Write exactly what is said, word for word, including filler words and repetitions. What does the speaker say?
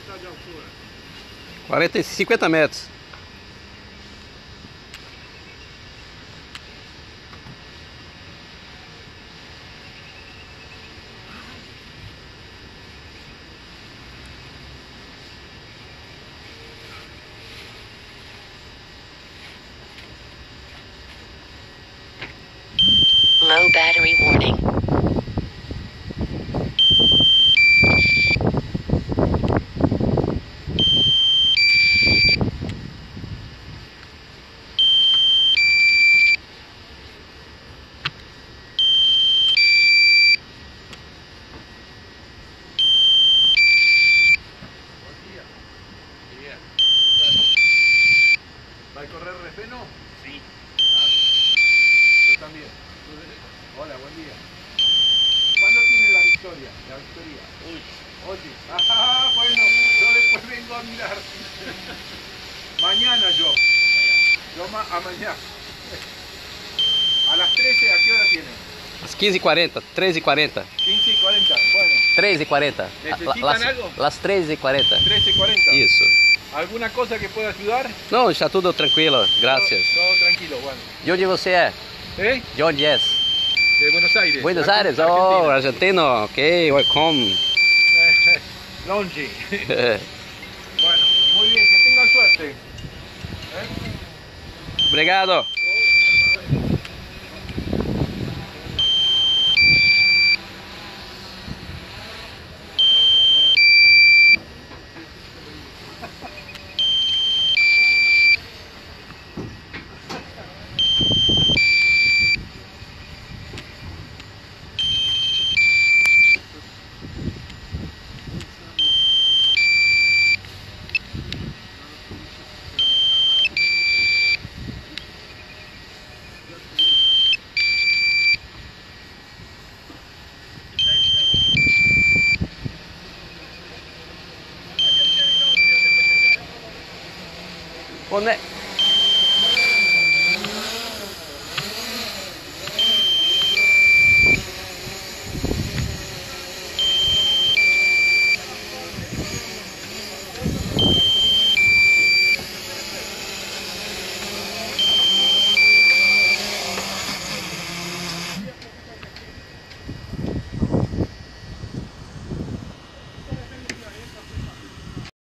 está de altura? quarenta, cinquenta metros. Low battery warning. ¿Va a correr Refeno? Sí. Ah, yo también. Hola, buen día. ¿Cuándo tiene la victoria? La victoria. Uy. Oye. Ah, bueno, yo después vengo a mirar. Mañana yo. Yo ma a mañana. A las trece, ¿a qué hora tienen? Às quinze e quarenta, treze e quarenta. quince y cuarenta. Bueno, treze e quarenta. ¿Necesitan Las, algo? las treze e quarenta. trece y cuarenta. Isso. ¿Alguna cosa que pueda ayudar? Não, está tudo tranquilo, graças. Todo, todo tranquilo, bueno. De onde você é? ¿Eh? De onde és? De Buenos Aires. Buenos Argen- Aires? Oh, argentino. Ok, welcome. Argentina. Longi. Bueno, muy bien, que tengan suerte. ¿Eh? Obrigado. Onde,